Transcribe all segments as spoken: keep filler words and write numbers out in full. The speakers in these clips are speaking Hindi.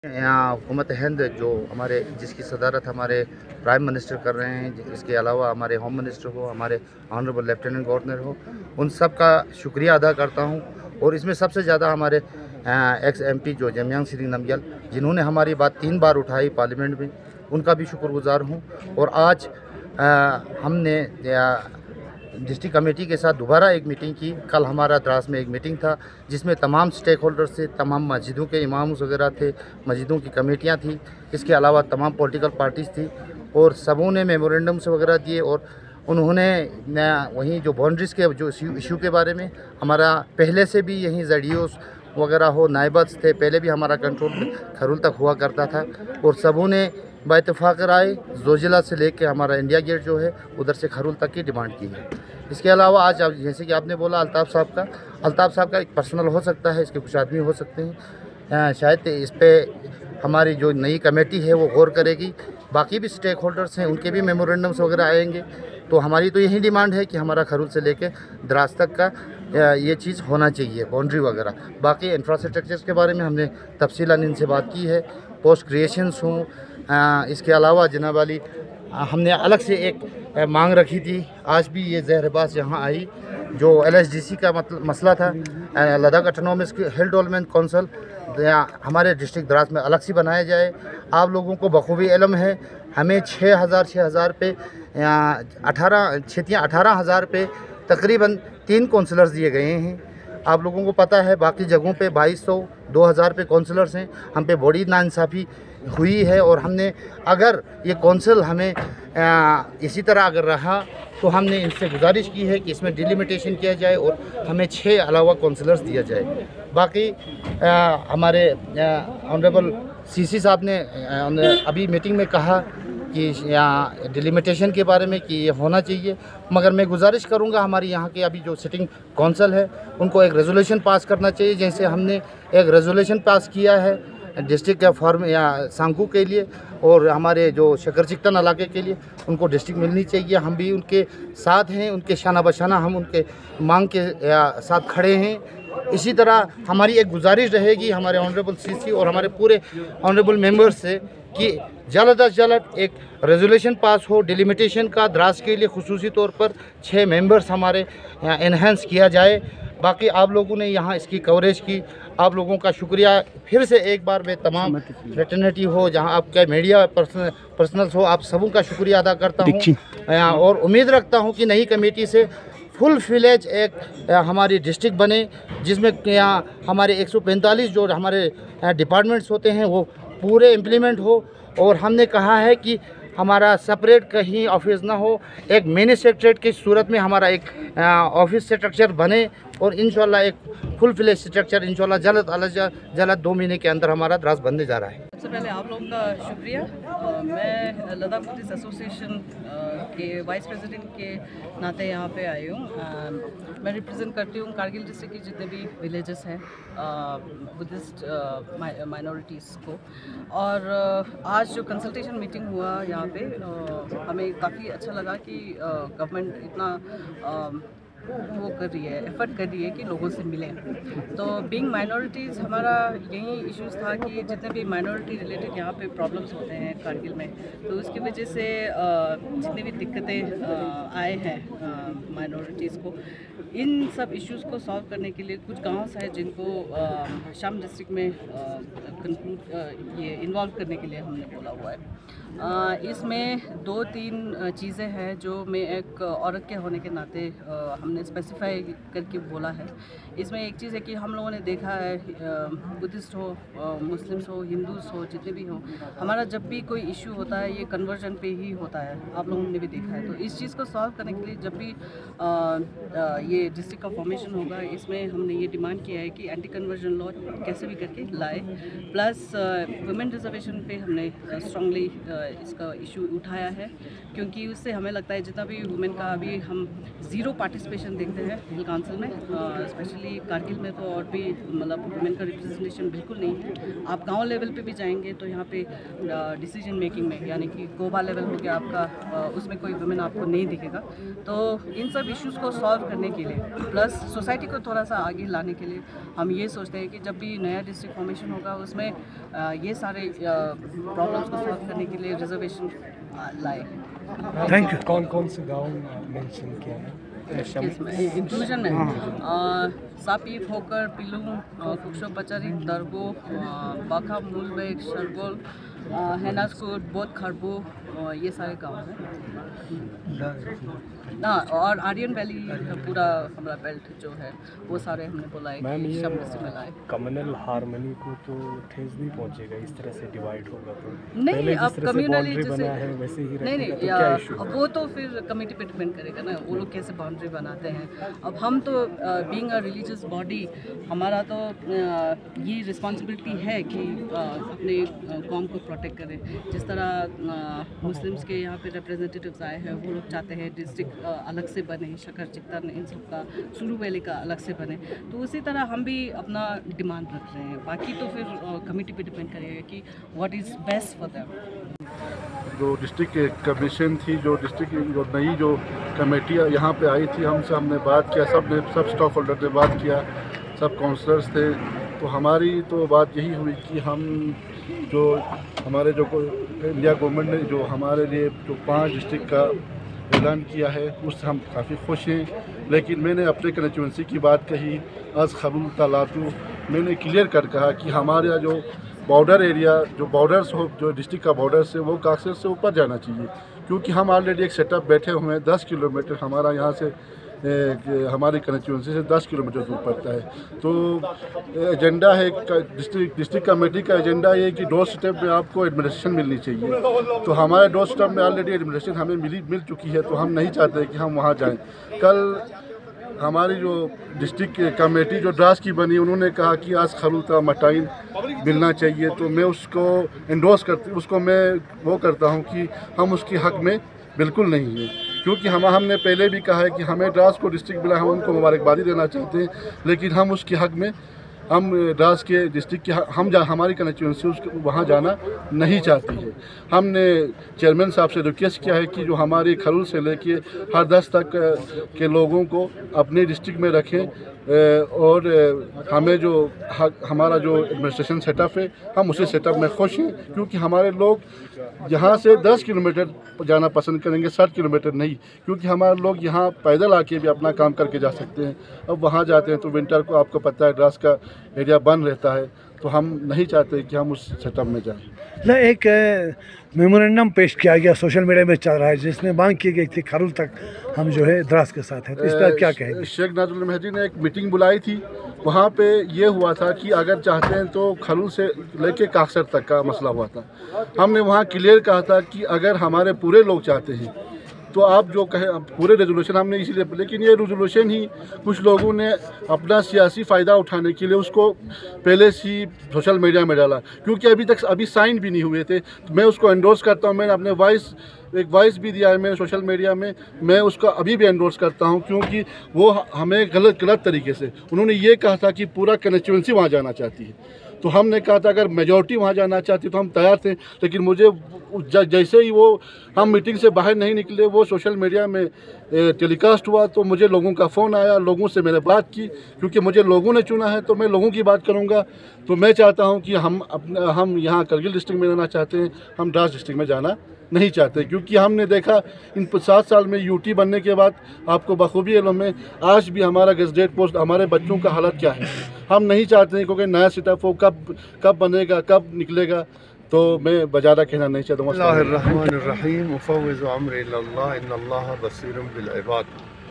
यहाँ हुकूमत हिंद जो हमारे जिसकी सदारत हमारे प्राइम मिनिस्टर कर रहे हैं, इसके अलावा हमारे होम मिनिस्टर हो, हमारे ऑनरेबल लेफ्टिनेंट गवर्नर हो, उन सब का शुक्रिया अदा करता हूँ। और इसमें सबसे ज़्यादा हमारे एक्स एमपी जो जमयांग सिरी नमग्याल, जिन्होंने हमारी बात तीन बार उठाई पार्लियामेंट में, उनका भी शुक्रगुजार हूँ। और आज आ, हमने डिस्ट्रिक्ट कमेटी के साथ दोबारा एक मीटिंग की। कल हमारा द्रास में एक मीटिंग था जिसमें तमाम स्टेक होल्डर्स थे, तमाम मस्जिदों के इमाम वगैरह थे, मस्जिदों की कमेटियां थी, इसके अलावा तमाम पॉलिटिकल पार्टीज़ थी और सबों ने मेमोरेंडम्स वगैरह दिए। और उन्होंने वहीं जो बाउंड्रीज़ के जो इशू के बारे में, हमारा पहले से भी यहीं जडीओस वगैरह हो, नायबत्स थे, पहले भी हमारा कंट्रोल खरुल तक हुआ करता था और सबों ने बाइतफाक राय जोजिला से लेके हमारा इंडिया गेट जो है उधर से खरुल तक की डिमांड की है। इसके अलावा आज आप जैसे कि आपने बोला अल्ताफ़ साहब का अल्ताफ़ साहब का एक पर्सनल हो सकता है, इसके कुछ आदमी हो सकते हैं, शायद इस पर हमारी जो नई कमेटी है वो गौर करेगी। बाकी भी स्टेक होल्डर्स हैं, उनके भी मेमोरेंडम्स वगैरह आएंगे। तो हमारी तो यही डिमांड है कि हमारा खरुल से लेके द्रास तक का ये चीज़ होना चाहिए, बाउंड्री वगैरह। बाकी इंफ्रास्ट्रक्चर्स के बारे में हमने तफसीलन इनसे बात की है, पोस्ट क्रिएशंस हों। इसके अलावा जनाब वाली हमने अलग से एक मांग रखी थी, आज भी ये ज़हरबाज यहाँ आई, जो एल एस डी सी का मतलब मसला था, Ladakh autonomous hill development council हमारे डिस्ट्रिक्ट द्रास में अलग से बनाया जाए। आप लोगों को बखूबी इल्म है, हमें छः हज़ार छः हज़ार पे अठारह छतियाँ अठारह हज़ार पे तकरीबन तीन काउंसलर्स दिए गए हैं। आप लोगों को पता है बाकी जगहों पे बाईस सौ दो हज़ार पे काउंसलर्स हैं। हम पे बड़ी नाइंसाफ़ी हुई है और हमने अगर ये काउंसिल हमें आ, इसी तरह अगर रहा तो हमने इनसे गुजारिश की है कि इसमें डिलिमिटेशन किया जाए और हमें छः अलावा काउंसलर्स दिया जाए। बाकी आ, हमारे ऑनरेबल सीसी साहब ने आ, अभी मीटिंग में कहा कि यहाँ डिलिमिटेशन के बारे में कि ये होना चाहिए, मगर मैं गुजारिश करूँगा हमारी यहाँ के अभी जो सिटिंग काउंसिल है उनको एक रेजोल्यूशन पास करना चाहिए, जैसे हमने एक रेजोल्यूशन पास किया है डिस्ट्रिक्ट के फॉर्म या सांगू के लिए और हमारे जो शकर चिकटन इलाके के लिए, उनको डिस्ट्रिक्ट मिलनी चाहिए। हम भी उनके साथ हैं, उनके शाना बशाना हम उनके मांग के साथ खड़े हैं। इसी तरह हमारी एक गुजारिश रहेगी हमारे ऑनरेबल सीसी और हमारे पूरे ऑनरेबल मेंबर्स से कि जल्द अज जल्द एक रेजोल्यूशन पास हो डिलिमिटेशन का। द्रास के लिए खुसूसी तौर पर छः मेंबर्स हमारे यहाँ इन्हेंस किया जाए। बाकी आप लोगों ने यहाँ इसकी कवरेज की, आप लोगों का शुक्रिया फिर से एक बार मैं तमाम फ्रेटर्निटी हो, जहाँ आपके मीडिया पर्सन पर्सनल्स हो, आप सबों का शुक्रिया अदा करता हूँ और उम्मीद रखता हूँ कि नई कमेटी से फुल फिलेज एक हमारी डिस्ट्रिक्ट बने, जिसमें यहाँ हमारे एक सौ पैंतालीस जो हमारे डिपार्टमेंट्स होते हैं वो पूरे इम्प्लीमेंट हो। और हमने कहा है कि हमारा सेपरेट कहीं ऑफिस ना हो, एक मिनी सेक्रेटरीट की सूरत में हमारा एक ऑफिस स्ट्रक्चर बने और इंशाल्लाह एक फुल फ्लेज स्ट्रक्चर इंशाल्लाह जल्द अज जल्द दो महीने के अंदर हमारा द्रास बनने जा रहा है। सबसे पहले आप लोगों का शुक्रिया। मैं लद्दाख बुद्धिस्ट एसोसिएशन के वाइस प्रेसिडेंट के नाते यहाँ पे आई हूँ। मैं रिप्रेजेंट करती हूँ कारगिल डिस्ट्रिक्ट के जितने भी विलेजेस हैं बुद्धिस्ट माइनॉरिटीज़ को। और आज जो कंसल्टेशन मीटिंग हुआ यहाँ पे हमें काफ़ी अच्छा लगा कि गवर्नमेंट इतना वो कर रही है, एफर्ट कर रही है कि लोगों से मिलें। तो बीइंग माइनॉरिटीज़ हमारा यही इश्यूज़ था कि जितने भी माइनॉरिटी रिलेटेड यहाँ पे प्रॉब्लम्स होते हैं कारगिल में, तो उसकी वजह से जितनी भी दिक्कतें आए हैं माइनॉरिटीज़ को, इन सब इश्यूज़ को सॉल्व करने के लिए कुछ गाँव हैं जिनको शाम डिस्ट्रिक्ट में कंक्लूड ये इन्वॉल्व करने के लिए हमने बोला हुआ है। आ, इसमें दो तीन चीज़ें हैं जो मैं एक औरत के होने के नाते आ, हमने स्पेसिफाई करके बोला है। इसमें एक चीज़ है कि हम लोगों ने देखा है बुद्धिस्ट हो, मुस्लिम्स हो, हिंदूज हो, जितने भी हो, हमारा जब भी कोई इशू होता है ये कन्वर्जन पे ही होता है, आप लोगों ने भी देखा है। तो इस चीज़ को सॉल्व करने के लिए जब भी आ, आ, ये डिस्ट्रिक्ट का फॉर्मेशन होगा, इसमें हमने ये डिमांड किया है कि एंटी कन्वर्जन लॉ कैसे भी करके लाए। प्लस वुमेन रिजर्वेशन पे हमने स्ट्रांगली इसका इशू उठाया है, क्योंकि उससे हमें लगता है जितना भी वुमेन का अभी हम ज़ीरो पार्टिसिपेशन रिप्रेजेंटेशन देखते हैं हिल काउंसिल में, स्पेशली कारगिल में तो और भी मतलब वुमेन का रिप्रेजेंटेशन बिल्कुल नहीं है। आप गांव लेवल पे भी जाएंगे तो यहाँ पे डिसीजन मेकिंग में, यानी कि गोबा लेवल हो गया आपका, उसमें कोई वुमेन आपको नहीं दिखेगा। तो इन सब इश्यूज़ को सॉल्व करने के लिए प्लस सोसाइटी को थोड़ा सा आगे लाने के लिए हम ये सोचते हैं कि जब भी नया डिस्ट्रिक्ट फॉर्मेशन होगा उसमें ये सारे प्रॉब्लम्स को सॉल्व करने के लिए रिजर्वेशन लाए। Thank you. कौन कौन से गाँव मेंशन किया है इंक्लूजन में? सापी, फोकर, पिलुंग, कुक्षो पचारी, दरबो, बाखा, मूलबेग, शरगोल, हैनास्कुट, बोध, खरबो, ये सारे गाँव हैं। हाँ, और आर्यन वैली पूरा हमारा बेल्ट जो है वो सारे हमने बोला मैम। ये में लाए। कम्युनल हार्मनी को तो ठेस नहीं पहुंचेगा इस तरह से डिवाइड होगा तो? नहीं, अब कम्युनली जैसे है वैसे ही नहीं नहीं तो क्या इशू? अब वो तो फिर कमेटी पे डिपेंड करेगा ना, वो लोग कैसे बाउंड्री बनाते हैं। अब हम तो बीइंग अ रिलीजियस बॉडी, हमारा तो uh, ये रिस्पॉन्सिबिलिटी है कि uh, अपने कौम को प्रोटेक्ट करें। जिस तरह मुस्लिम्स के यहाँ पे रिप्रेजेंटेटिव्स आए हैं, वो लोग चाहते हैं डिस्ट्रिक्ट अलग से बने, शकर, चिकतर, इन सब का, सुरू वैली का अलग से बने, तो उसी तरह हम भी अपना डिमांड रख रहे हैं। बाकी तो फिर कमेटी पे डिपेंड करेगा कि what is best for them. जो डिस्ट्रिक्ट कमीशन थी, जो डिस्ट्रिक्ट जो नई जो कमेटियाँ यहाँ पे आई थी, हमसे हमने बात किया, सब ने सब स्टॉक होल्डर ने बात किया, सब काउंसलर्स थे। तो हमारी तो बात यही हुई कि हम जो हमारे जो इंडिया गवर्नमेंट ने जो हमारे लिए जो पांच डिस्ट्रिक्ट का ऐलान किया है उससे हम काफ़ी खुश हैं। लेकिन मैंने अपने कंस्टिट्यूंसी की बात कही, आज खबुल तलातू मैंने क्लियर कर कहा कि हमारे जो बॉर्डर एरिया जो बॉर्डर्स हो, जो डिस्ट्रिक्ट का बॉर्डर्स है, वो काक्सर से ऊपर जाना चाहिए, क्योंकि हम ऑलरेडी एक सेटअप बैठे हुए हैं। दस किलोमीटर हमारा यहाँ से ए, हमारी कंस्टिट्यूंसी से दस किलोमीटर दूर पड़ता है। तो एजेंडा है डिस्ट्रिक्ट डिस्ट्रिक्ट कमेटी का एजेंडा ये है कि डोर स्टेप में आपको एडमिनिस्ट्रेशन मिलनी चाहिए। तो हमारे डोर स्टेप में ऑलरेडी एडमिनिस्ट्रेशन हमें मिली मिल चुकी है, तो हम नहीं चाहते कि हम वहाँ जाएँ। कल हमारी जो डिस्ट्रिक्ट कमेटी जो ड्राफ्ट की बनी, उन्होंने कहा कि आज खरुलता मटाइन मिलना चाहिए, तो मैं उसको एंडोर्स करती उसको मैं वो करता हूँ कि हम उसके हक़ में बिल्कुल नहीं है, क्योंकि हम हमने पहले भी कहा है कि हमें ड्रास को डिस्ट्रिक्ट मिला, हम उनको मुबारकबादी देना चाहते हैं, लेकिन हम उसके हक़ में हम ड्रास के डिस्ट्रिक्ट के हम जा हमारी कंस्टिट्यूंसी उसके वहाँ जाना नहीं चाहती है। हमने चेयरमैन साहब से रिक्वेस्ट किया है कि जो हमारी खरुल से लेके हर दस तक के लोगों को अपने डिस्ट्रिक्ट में रखें, और हमें जो हमारा जो एडमिनिस्ट्रेशन सेटअप है हम उसी सेटअप में खुश हैं, क्योंकि हमारे लोग यहाँ से दस किलोमीटर जाना पसंद करेंगे, साठ किलोमीटर नहीं, क्योंकि हमारे लोग यहाँ पैदल आके भी अपना काम करके जा सकते हैं। अब वहाँ जाते हैं तो विंटर को आपको पता है ड्रास का एरिया बंद रहता है, तो हम नहीं चाहते कि हम उस सेटअप में जाएं। ना एक मेमोरेंडम पेश किया गया सोशल मीडिया में चल रहा है, जिसमें मांग की गई थी खरुल तक हम जो है द्रास के साथ हैं, तो इस पर क्या कहेंगे? शेख नाज़रुल महदी ने एक मीटिंग बुलाई थी, वहाँ पे ये हुआ था कि अगर चाहते हैं तो खरुल से लेके काक्सर तक का मसला हुआ था। हमने वहाँ क्लियर कहा था कि अगर हमारे पूरे लोग चाहते हैं तो आप जो कहे पूरे रेजोल्यूशन हमने इसीलिए, लेकिन ये रेजोल्यूशन ही कुछ लोगों ने अपना सियासी फ़ायदा उठाने के लिए उसको पहले से ही सोशल मीडिया में डाला, क्योंकि अभी तक अभी साइन भी नहीं हुए थे। तो मैं उसको एंडोर्स करता हूँ, मैंने अपने वॉइस एक वॉइस भी दिया है मैंने सोशल मीडिया में, मैं उसका अभी भी एंडोर्स करता हूँ, क्योंकि वो हमें गलत गलत तरीके से उन्होंने ये कहा था कि पूरा कंस्टिट्यूंसी वहाँ जाना चाहती है। तो हमने कहा था अगर मेजॉरिटी वहाँ जाना चाहती तो हम तैयार थे, लेकिन मुझे जैसे ही वो हम मीटिंग से बाहर नहीं निकले, वो सोशल मीडिया में टेलीकास्ट हुआ, तो मुझे लोगों का फ़ोन आया, लोगों से मैंने बात की, क्योंकि मुझे लोगों ने चुना है तो मैं लोगों की बात करूँगा। तो मैं चाहता हूँ कि हम अपना हम यहाँ करगिल डिस्ट्रिक्ट में रहना चाहते हैं, हम द्रास डिस्ट्रिक्ट में जाना नहीं चाहते, क्योंकि हमने देखा इन सात साल में यूटी बनने के बाद आपको बखूबी इल्म है आज भी हमारा गेजेट पोस्ट हमारे बच्चों का हालत क्या है। हम नहीं चाहते हैं क्योंकि नया सेटअप हो कब कब बनेगा कब निकलेगा, तो मैं बजारा कहना नहीं चाहता हूँ। बिस्मिल्लाहिर्रहमानिर्रहीम उफ़व्विज़ु अम्री इलल्लाह इन्नल्लाह बसीरुम बिल इबाद।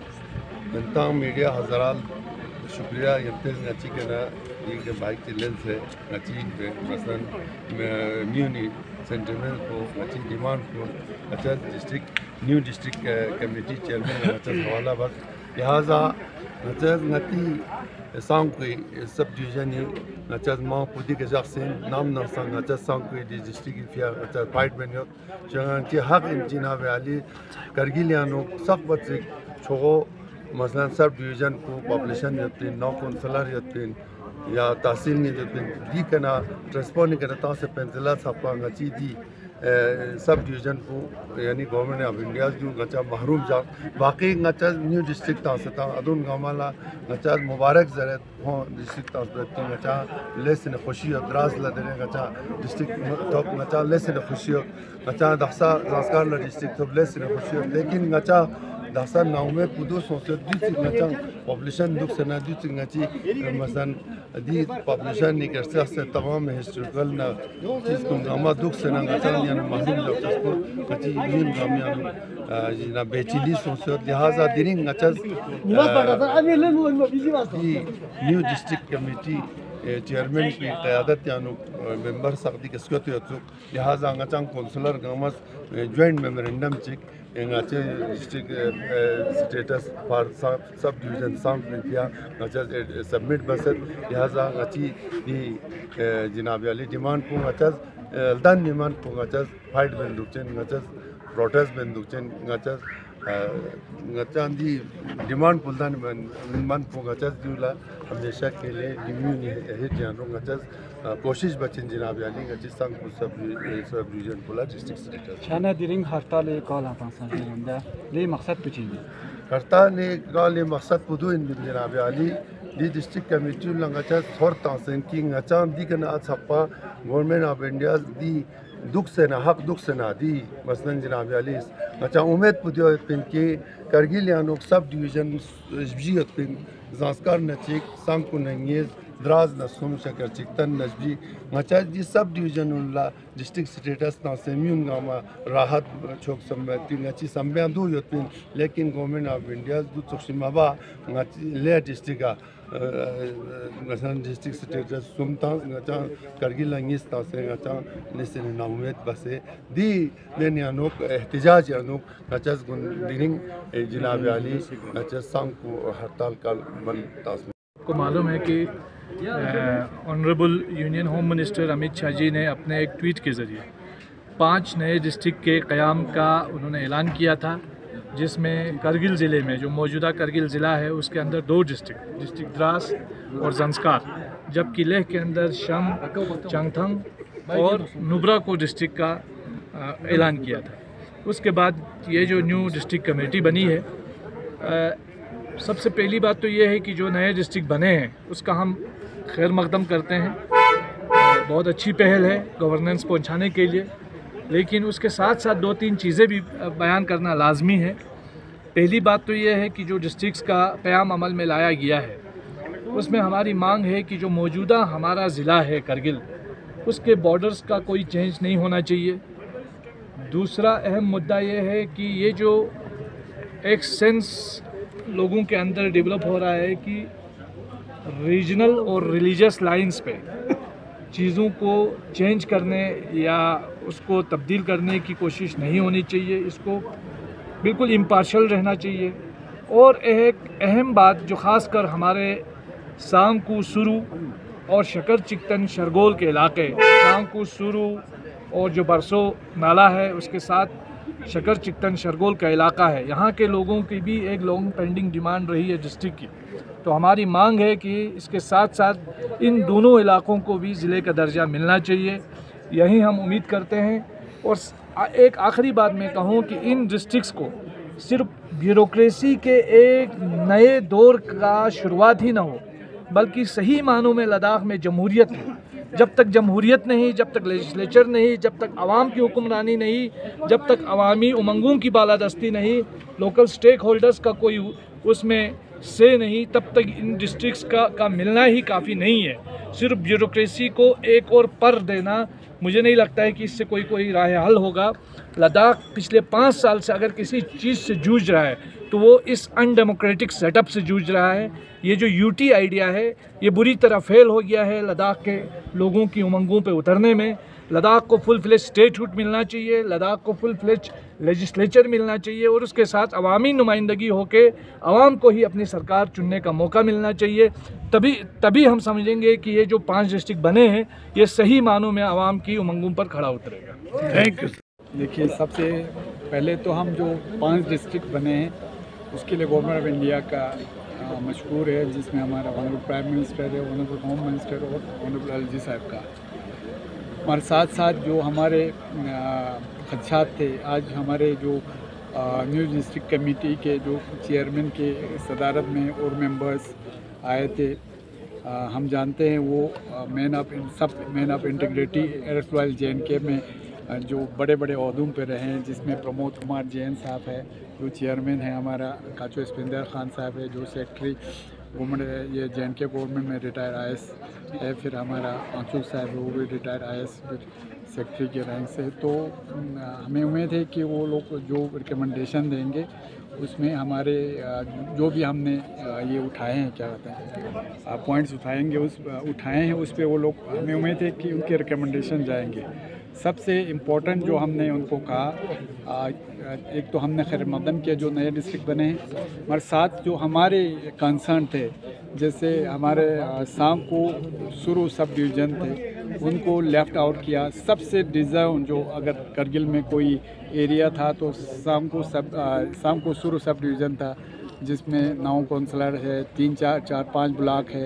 तमाम मीडिया हज़रात शुक्रिया यंतज़ नची के ना ये बाइक की लेंस है नची पे मसलन म्यूनी सेंटिमेंट को नची डिमांड को अच्छा district new district committee chairman अच्छा हवाला वक्त लिहाजा अच्छा नती सांग कोई सब डिवीजन अच्छा माँ पुदी के जाक्सन नाम नरसंग अच्छा सांग कोई डिस्ट्रिक्ट फिया अच्छा फाइट बनियो जहाँ की हक इंचिना वाली करगिलियानो सब बच्चे छोगो मसलन सब डिवीज़न को पॉपुलेशन यत्तीन नौ कौंसलर यत्तीन या तहसील ने यत्तीन दी कना ट्रांसपोर्ट करता से पेंसिला छापा गची दी सब डिवीज़न को यानी गवर्नमेंट ऑफ इंडिया जो गचा महरूम जा बाकी गचा न्यू डिस्ट्रिक्ट तासता अदुन गमाला गचा मुबारक जरत हो डिस्ट्रिक्ट तासता गचा लेसन खुशी दराज लदने गचा डिस्ट्रिक्ट तो गचा लेसन खुशी गचा दहसा संस्कार डिस्ट्रिक्ट तो लेसन खुशी लेकिन गचा दहसा नाउमे पुदो सोचे दी गचा पॉपुलेशन दुख से ना दी गची मसलन दी पॉपुलेशन निकलते से तमाम हिस्टोरिकल ना चीज को गमा दुख से ना गचा यानी मालूम जो को गची इन गमियान ना बेचिली सोचे लिहाजा दिरिंग गचा न्यू डिस्ट्रिक्ट कमेटी चेयरमैन की क़यादत यानी मेंबर सख्ती किसको तो लिहाजा गचा काउंसलर गमस जॉइंट मेमोरेंडम चिक इंगाचे district status for subdivision साउंड रिपिया गचा सबमिट बसत लिहाजा गची दी जनाब अली डिमांड को गचा अलदान डिमांड को गचा फाइट बंदूकचन गचा प्रोटेस्ट बंदूकचन गचा गचा दी डिमांड पुलदान मन को गचा दूला हमेशा के लिए इम्यून है जानो गचा कोशिश बचन जनाब अली गची संग को सब सब डिवीजन पुला डिस्ट्रिक्ट स्टेटस छाना दिरिंग हड़ताल कॉल आता संदा ले मकसद पुछिंगे हड़ताल ने कॉल ले मकसद पुदु इन जनाब अली दी डिस्ट्रिक्ट कमेटी लंगाचा थोर तासन की गचा दी कना छप्पा गवर्नमेंट ऑफ इंडिया दी दुख से ना हक दुख से ना दी मसलन जनाब अली अच्छा उम्मीद पुदियो पिन के करगिल यानो सब डिवीजन जी पिन जांस्कार नचिक सांग को नंगेज द्राज नसुम शकर चिकतन नजबी मचा जी sub division Ulla district status ना सेम्यून गामा राहत छोक संबंधी नची संबंधु योतिन लेकिन गवर्नमेंट ऑफ इंडिया दु तोशिमाबा नची ले डिस्ट्रिक्ट मसलन डिस्ट्रिक्ट स्टेटस सुमता गचा करगिल लंगिस ता से गचा नेशन नाउमेत बसे दी लेनियानो एहतजाज यानो गचा गुन दिनिंग जनाब अली गचा सांग को हड़ताल का मन तास को मालूम है कि honourable union home minister Amit Shah ji ने अपने एक ट्वीट के ज़रिए पांच नए डिस्ट्रिक्ट के क़याम का उन्होंने ऐलान किया था, जिसमें करगिल ज़िले में जो मौजूदा करगिल ज़िला है उसके अंदर दो डिस्ट्रिक्ट डिस्ट्रिक्ट द्रास और जंस्कार, जबकि लेह के अंदर शम, चंगथंग और नुब्रा को डिस्ट्रिक्ट का ऐलान किया था। उसके बाद ये जो न्यू डिस्ट्रिक्ट कमेटी बनी है, आ, सबसे पहली बात तो ये है कि जो नए डिस्ट्रिक्ट बने हैं उसका हम खैर मकदम करते हैं। बहुत अच्छी पहल है गवर्नेंस पहुंचाने के लिए, लेकिन उसके साथ साथ दो तीन चीज़ें भी बयान करना लाजमी है। पहली बात तो ये है कि जो डिस्ट्रिक्ट्स का क़याम अमल में लाया गया है उसमें हमारी मांग है कि जो मौजूदा हमारा ज़िला है करगिल, उसके बॉर्डर्स का कोई चेंज नहीं होना चाहिए। दूसरा अहम मुद्दा ये है कि ये जो एक सेंस लोगों के अंदर डेवलप हो रहा है कि रीजनल और रिलीजियस लाइंस पे चीज़ों को चेंज करने या उसको तब्दील करने की कोशिश नहीं होनी चाहिए, इसको बिल्कुल इम्पार्शल रहना चाहिए। और एक अहम बात जो ख़ासकर हमारे सांगकू सुरू और शकर चिकतन शरगोल के इलाके, सांगकू सुरू और जो बरसो नाला है उसके साथ शकर चिकतन शरगोल का इलाका है, यहाँ के लोगों की भी एक लॉन्ग पेंडिंग डिमांड रही है डिस्ट्रिक्ट की। तो हमारी मांग है कि इसके साथ साथ इन दोनों इलाकों को भी ज़िले का दर्जा मिलना चाहिए, यही हम उम्मीद करते हैं। और एक आखिरी बात मैं कहूँ कि इन डिस्ट्रिक्ट्स को सिर्फ ब्यूरोक्रेसी के एक नए दौर का शुरुआत ही ना हो, बल्कि सही मानों में लद्दाख में जमहूरियत हो। जब तक जमहूरियत नहीं, जब तक लेजिस्लेचर नहीं, जब तक आवाम की हुक्मरानी नहीं, जब तक अवामी उमंगों की बालादस्ती नहीं, लोकल स्टेक होल्डर्स का कोई उसमें से नहीं, तब तक इन डिस्ट्रिक्ट्स का का मिलना ही काफ़ी नहीं है। सिर्फ ब्यूरोक्रेसी को एक और पर देना, मुझे नहीं लगता है कि इससे कोई कोई राह हल होगा। लद्दाख पिछले पाँच साल से अगर किसी चीज़ से जूझ रहा है तो वो इस अनडेमोक्रेटिक सेटअप से जूझ रहा है। ये जो यूटी आइडिया है ये बुरी तरह फेल हो गया है लद्दाख के लोगों की उमंगों पे उतरने में। लद्दाख को फुल फ्लेज स्टेटहुड मिलना चाहिए, लद्दाख को फुल फ्लेज लेजिस्लेचर मिलना चाहिए और उसके साथ अवामी नुमाइंदगी होके अवाम को ही अपनी सरकार चुनने का मौका मिलना चाहिए। तभी तभी हम समझेंगे कि ये जो पांच डिस्ट्रिक्ट बने हैं ये सही मानों में अवाम की उमंगों पर खड़ा उतरेगा। Thank you. देखिए, सबसे पहले तो हम जो पांच डिस्ट्रिक्ट बने हैं उसके लिए गवर्नमेंट ऑफ इंडिया का मशकूर है, जिसमें हमारा ऑनरेबल प्राइम मिनिस्टर है, ऑनरेबल होम मिनिस्टर और ऑनरेबल एलजी साहब का। हमारे साथ साथ जो हमारे खदशात थे, आज हमारे जो न्यूज़ डिस्ट्रिक्ट कमेटी के जो चेयरमैन के सदारत में और मेंबर्स आए थे, आ, हम जानते हैं वो मैन ऑफ सब मैन ऑफ इंटीग्रिटी एयरवाइल जे एंड के में जो बड़े बड़े ओहदों पे रहे हैं, जिसमें प्रमोद कुमार जैन साहब है जो चेयरमैन है, हमारा काचो स्पिंदर खान साहब है जो सेक्रेटरी गवर्नमेंट ये जे एंड के गवर्नमेंट में रिटायर आई एस है, फिर हमारा आंसू साहब है वो भी रिटायर आई एस सेक्रेटरी के रैंक से। तो हमें उम्मीद है कि वो लोग जो रिकमेंडेशन देंगे उसमें हमारे जो भी हमने ये उठाए हैं, क्या कहते हैं पॉइंट्स उठाएंगे उस उठाए हैं उस पर वो लोग, हमें उम्मीद है कि उनके रिकमेंडेशन जाएंगे। सबसे इम्पोर्टेंट जो हमने उनको कहा, एक तो हमने खैर मकदम के जो नए डिस्ट्रिक्ट बने हैं, मगर साथ जो हमारे कंसर्न थे, जैसे हमारे सांको सुरू सब डिवीज़न थे उनको लेफ़्ट आउट किया। सबसे डिज़र्व जो अगर करगिल में कोई एरिया था तो सांको सब सांको सुरू सब डिवीज़न था, जिसमें नौ कौंसलर है, तीन चार चार पाँच ब्लॉक है,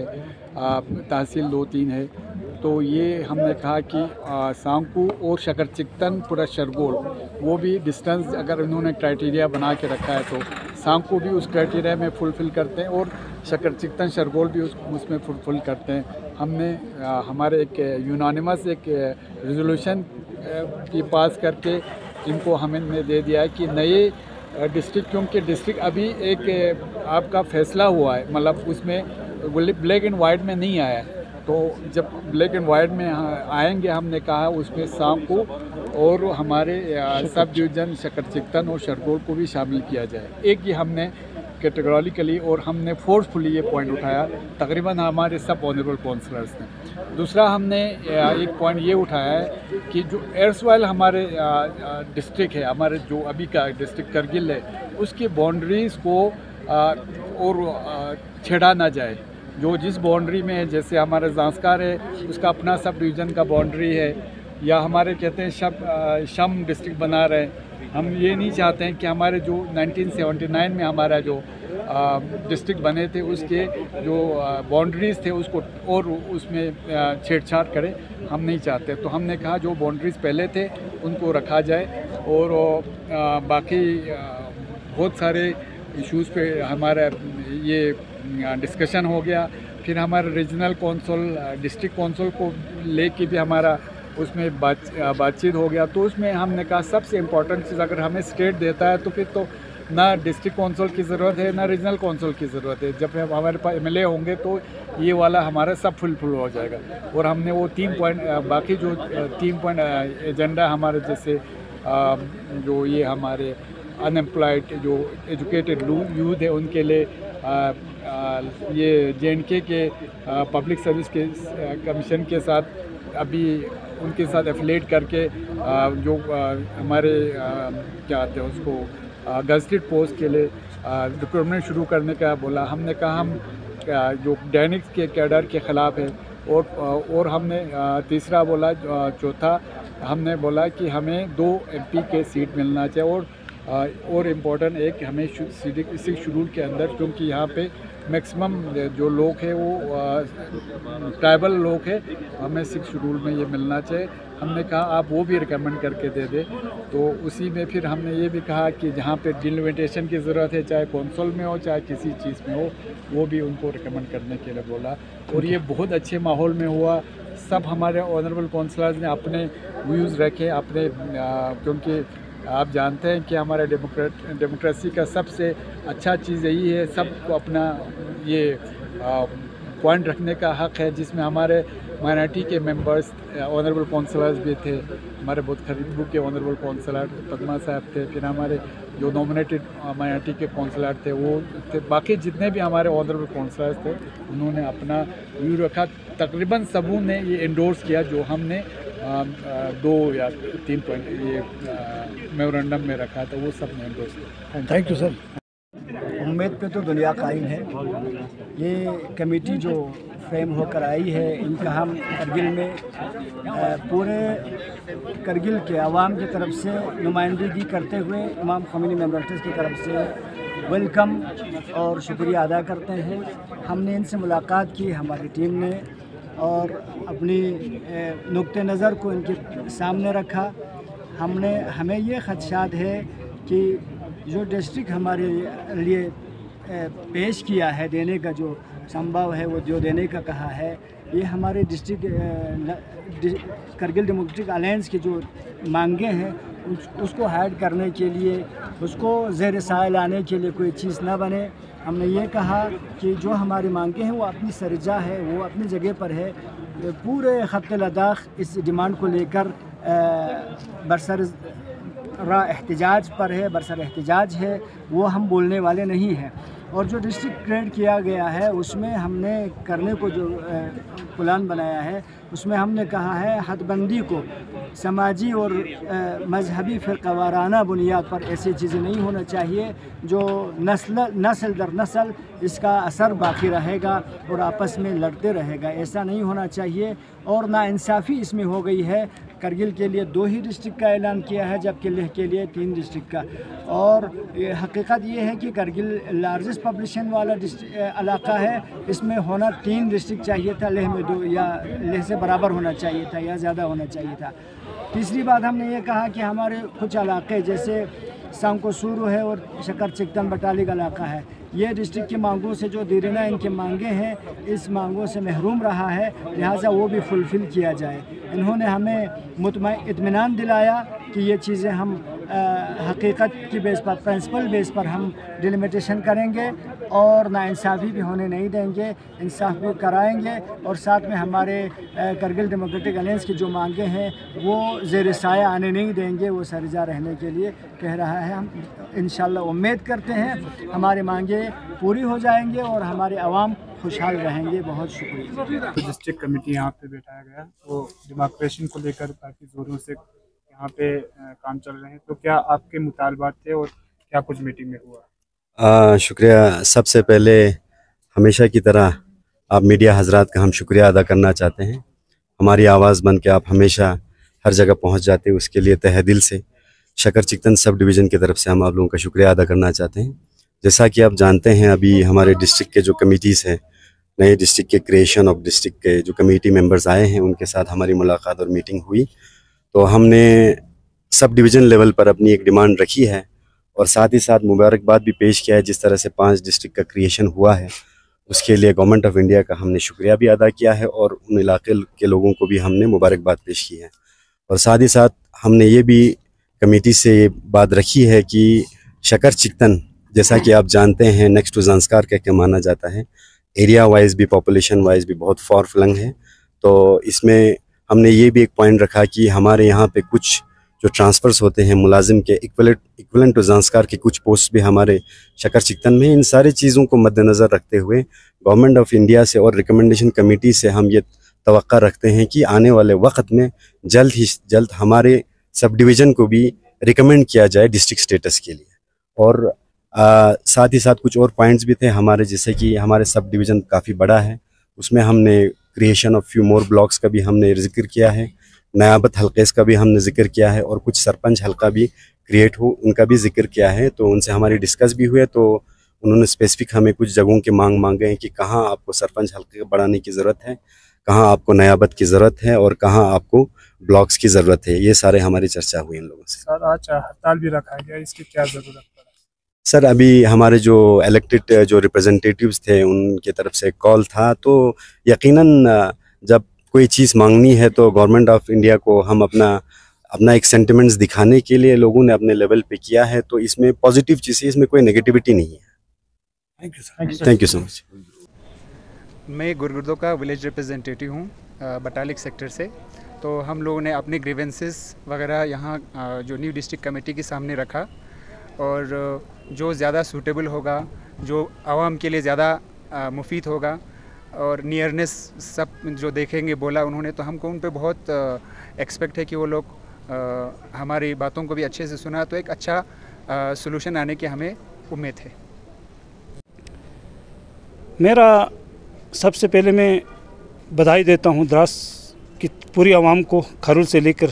तहसील दो तीन है। तो ये हमने कहा कि सांकू और शकर चिकतन पूरा शरगोल वो भी डिस्टेंस अगर उन्होंने क्राइटेरिया बना के रखा है तो सांकू भी उस क्राइटेरिया में फुलफ़िल करते हैं और शकर चिकतन शरगोल भी उस उसमें फुलफ़िल करते हैं। हमने आ, हमारे एक यूनानिमस एक रेजोल्यूशन की पास करके इनको हमने दे दिया है कि नए डिस्ट्रिक्ट, क्योंकि डिस्ट्रिक्ट अभी एक आपका फैसला हुआ है, मतलब उसमें ब्लैक एंड वाइट में नहीं आया है। तो जब ब्लैक एंड वाइट में आएंगे, हमने कहा उसमें सांको और हमारे सब डिवीज़न शकर चिकतन और शरगोल को भी शामिल किया जाए। एक ये हमने कैटेगोरिकली और हमने फोर्सफुली ये पॉइंट उठाया, तकरीबन हमारे सब ऑनरेबल काउंसलर्स ने। दूसरा हमने एक पॉइंट ये उठाया है कि जो एयरवाइल हमारे डिस्ट्रिक्ट है, हमारे जो अभी का डिस्ट्रिक्ट करगिल है, उसकी बाउंड्रीज़ को और छेड़ा ना जाए। जो जिस बाउंड्री में है, जैसे हमारा जांस्कार है उसका अपना सब डिवीज़न का बाउंड्री है, या हमारे कहते हैं शब शम डिस्ट्रिक्ट बना रहे हैं। हम ये नहीं चाहते हैं कि हमारे जो नाइनटीन सेवेंटी नाइन में हमारा जो डिस्ट्रिक्ट बने थे उसके जो बाउंड्रीज़ थे उसको और उसमें छेड़छाड़ करें, हम नहीं चाहते। तो हमने कहा जो बाउंड्रीज़ पहले थे उनको रखा जाए और आ, बाकी आ, बहुत सारे इश्यूज़ पे हमारा ये डिस्कशन हो गया। फिर हमारे रीजनल कौंसल डिस्ट्रिक्ट कौंसल को लेके भी हमारा उसमें बात बातचीत हो गया। तो उसमें हमने कहा सबसे इम्पोर्टेंट चीज़ अगर हमें स्टेट देता है तो फिर तो ना डिस्ट्रिक्ट कौंसल की ज़रूरत है ना रीजनल कौंसल की ज़रूरत है। जब हमारे पास एम एल ए होंगे तो ये वाला हमारा सब फुलफिल हो जाएगा। और हमने वो तीन पॉइंट बाकी जो तीन पॉइंट एजेंडा हमारे जैसे जो ये हमारे अनएम्प्लॉयड जो एजुकेटेड यूथ है उनके लिए आ, आ, ये जे एंड के के पब्लिक सर्विस के कमीशन के साथ अभी उनके साथ एफिलेट करके आ, जो आ, हमारे आ, क्या आते हैं उसको गजटेड पोस्ट के लिए रिक्रूटमेंट शुरू करने का बोला। हमने कहा हम आ, जो दैनिक के कैडर के ख़िलाफ़ है। और और हमने आ, तीसरा बोला, चौथा हमने बोला कि हमें दो एम पी के सीट मिलना चाहिए। और और इम्पोर्टेंट एक हमें सिक्स शेड्यूल के अंदर, क्योंकि यहाँ पे मैक्सिमम जो लोग हैं वो ट्राइबल लोग हैं, हमें सिक्स शेड्यूल में ये मिलना चाहिए। हमने कहा आप वो भी रिकमेंड करके दे दें। तो उसी में फिर हमने ये भी कहा कि जहाँ पे डिलिमिटेशन की ज़रूरत है, चाहे कौंसल में हो चाहे किसी चीज़ में हो, वो भी उनको रिकमेंड करने के लिए बोला। और ये बहुत अच्छे माहौल में हुआ। सब हमारे ऑनरेबल काउंसलर्स ने अपने व्यूज़ रखे अपने, क्योंकि आप जानते हैं कि हमारे डेमोक्रेट डेमोक्रेसी का सबसे अच्छा चीज़ यही है, सबको अपना ये पॉइंट रखने का हक़ है, जिसमें हमारे माइनॉरिटी के मेंबर्स ऑनरेबल काउंसलर्स भी थे। हमारे बहुत खरीदबू के ऑनरेबल काउंसलर पद्मा साहब थे, फिर हमारे जो नॉमिनेटेड माइनॉरिटी के काउंसलर थे वो थे। बाकी जितने भी हमारे ऑनरेबल काउंसलर्स थे उन्होंने अपना व्यू रखा। तकरीबन सबों ने ये इंडोर्स किया जो हमने आ, आ, दो या तीन पॉइंट ये मेमोरेंडम में रखा था, वो सब ने इंडोर्स किया। Thank you sir. उम्मीद पे तो दुनिया कायम है। ये कमेटी जो फ्रेम होकर आई है, इनका हम करगिल में पूरे करगिल के आवाम की तरफ से नुमाइंदगी करते हुए इमाम ख़ोमेनी मेमोरियल्स की तरफ से वेलकम और शुक्रिया अदा करते हैं। हमने इनसे मुलाकात की, हमारी टीम ने, और अपनी नुक्ते नज़र को इनके सामने रखा। हमने हमें ये खदशात है कि जो डिस्ट्रिक्ट हमारे लिए पेश किया है, देने का जो संभव है वो जो देने का कहा है, ये हमारे डिस्ट्रिक्ट करगिल डेमोक्रेटिक अलायंस की जो मांगे हैं उस, उसको हाइड करने के लिए, उसको ज़ेर साए लाने के लिए कोई चीज़ ना बने। हमने ये कहा कि जो हमारी मांगे हैं वो अपनी सरजा है, वो अपनी जगह पर है। पूरे ख़त्त लद्दाख इस डिमांड को लेकर बरसर रा एहतजाज पर है, बरसर एहतजाज है, वो हम बोलने वाले नहीं हैं। और जो डिस्ट्रिक्ट क्रिएट किया गया है उसमें हमने करने को जो प्लान बनाया है उसमें हमने कहा है हदबंदी को समाजी और मजहबी फ़िरक़ावाराना बुनियाद पर ऐसी चीज़ें नहीं होना चाहिए जो नस्ल नस्ल दर नस्ल इसका असर बाकी रहेगा और आपस में लड़ते रहेगा। ऐसा नहीं होना चाहिए और नाइंसाफ़ी इसमें हो गई है। करगिल के लिए दो ही डिस्ट्रिक्ट का ऐलान किया है जबकि लेह के लिए तीन डिस्ट्रिक्ट का। और हकीकत ये है कि करगिल लार्जेस्ट पॉपुलेशन वाला इलाका है, इसमें होना तीन डिस्ट्रिक्ट चाहिए था, लेह में दो या लेह से बराबर होना चाहिए था या ज़्यादा होना चाहिए था। तीसरी बात हमने ये कहा कि हमारे कुछ इलाके जैसे सांकोसूरू है और शकर चिकतन बटाली का इलाका है, ये डिस्ट्रिक्ट की मांगों से जो दीरिना इनके मांगे हैं इस मांगों से महरूम रहा है, लिहाजा वो भी फुलफ़िल किया जाए। इन्होंने हमें मुतमईन इत्मीनान दिलाया कि ये चीज़ें हम हकीकत की बेस पर, प्रिंसिपल बेस पर हम डिलिमिटेशन करेंगे और नाइंसाफ़ी भी होने नहीं देंगे, इंसाफ भी कराएंगे। और साथ में हमारे करगिल डेमोक्रेटिक अलायंस की जो मांगे हैं वो ज़ेर साया आने नहीं देंगे, वो सरजा रहने के लिए कह रहा है। हम इंशाल्लाह उम्मीद करते हैं हमारी मांगे पूरी हो जाएंगे और हमारे अवाम खुशहाल रहेंगे। बहुत शुक्रिया। डिस्ट्रिक्ट कमेटी यहाँ पे बैठाया गया, वो डेमोक्रेसी को लेकर काफ़ी ज़ोरों से यहाँ पे काम चल रहे हैं, तो क्या आपके मुतालबात थे और क्या कुछ मीटिंग में हुआ? आ, शुक्रिया। सबसे पहले हमेशा की तरह आप मीडिया हजरात का हम शुक्रिया अदा करना चाहते हैं। हमारी आवाज़ बन के आप हमेशा हर जगह पहुँच जाते हैं, उसके लिए तहे दिल से शकर चिकतन सब डिवीज़न की तरफ से हम आप लोगों का शुक्रिया अदा करना चाहते हैं। जैसा कि आप जानते हैं अभी हमारे डिस्ट्रिक्ट के जो कमेटीज़ हैं, नए डिस्ट्रिक्ट के क्रिएशन ऑफ डिस्ट्रिक्ट के जो कमेटी मेंबर्स आए हैं उनके साथ हमारी मुलाकात और मीटिंग हुई, तो हमने सब डिवीज़न लेवल पर अपनी एक डिमांड रखी है और साथ ही साथ मुबारकबाद भी पेश किया है। जिस तरह से पांच डिस्ट्रिक्ट का क्रिएशन हुआ है उसके लिए गवर्नमेंट ऑफ इंडिया का हमने शुक्रिया भी अदा किया है और उन इलाके के लोगों को भी हमने मुबारकबाद पेश की है। और साथ ही साथ हमने ये भी कमेटी से ये बात रखी है कि शकर चिकतन जैसा कि आप जानते हैं नेक्स्ट टू ज़ांस्कार कह के माना जाता है, एरिया वाइज भी पॉपुलेशन वाइज भी बहुत फार फ्लंग है। तो इसमें हमने ये भी एक पॉइंट रखा कि हमारे यहाँ पे कुछ जो ट्रांसफ़र्स होते हैं मुलाजिम के इक्वलेंट इक्वलेंट टू ज़ांस्कार के कुछ पोस्ट भी हमारे शकर चिकतन में। इन सारी चीज़ों को मद्देनज़र रखते हुए गवर्नमेंट ऑफ इंडिया से और रिकमेंडेशन कमेटी से हम ये तवक्का रखते हैं कि आने वाले वक्त में जल्द ही जल्द हमारे सब डिवीज़न को भी रिकमेंड किया जाए डिस्ट्रिक्ट स्टेटस के लिए। और आ, साथ ही साथ कुछ और पॉइंट्स भी थे हमारे, जैसे कि हमारे सब डिवीज़न काफ़ी बड़ा है, उसमें हमने creation of few more blocks का भी हमने जिक्र किया है, नयाबत हल्केस का भी हमने जिक्र किया है और कुछ सरपंच हल्का भी क्रिएट हो उनका भी जिक्र किया है। तो उनसे हमारी डिस्कस भी हुए, तो उन्होंने स्पेसिफिक हमें कुछ जगहों के मांग मांगे हैं कि कहाँ आपको सरपंच हल्के बढ़ाने की ज़रूरत है, कहाँ आपको नयाबत की ज़रूरत है और कहाँ आपको ब्लॉक्स की ज़रूरत है। ये सारे हमारी चर्चा हुई इन लोगों से। सर आज हड़ताल भी रखा गया, इसकी क्या ज़रूरत है? सर अभी हमारे जो इलेक्टेड जो रिप्रेजेंटेटिव्स थे उनके तरफ से कॉल था, तो यकीनन जब कोई चीज़ मांगनी है तो गवर्नमेंट ऑफ इंडिया को हम अपना अपना एक सेंटिमेंट्स दिखाने के लिए लोगों ने अपने लेवल पे किया है, तो इसमें पॉजिटिव चीज़ है, इसमें कोई नेगेटिविटी नहीं है। Thank you sir. Thank you so much. मैं गुरगुर्दो का विलेज रिप्रेजेंटेटिव हूँ बटालिक सेक्टर से। तो हम लोगों ने अपने ग्रीवेंसेस वगैरह यहाँ जो न्यू डिस्ट्रिक्ट कमेटी के सामने रखा और जो ज़्यादा सूटेबल होगा, जो आवाम के लिए ज़्यादा मुफीद होगा और नियरनेस सब जो देखेंगे बोला उन्होंने, तो हमको उन पे बहुत एक्सपेक्ट है कि वो लोग हमारी बातों को भी अच्छे से सुना, तो एक अच्छा सॉल्यूशन आने की हमें उम्मीद है। मेरा सबसे पहले मैं बधाई देता हूँ द्रास की पूरी आवाम को, खरुल से लेकर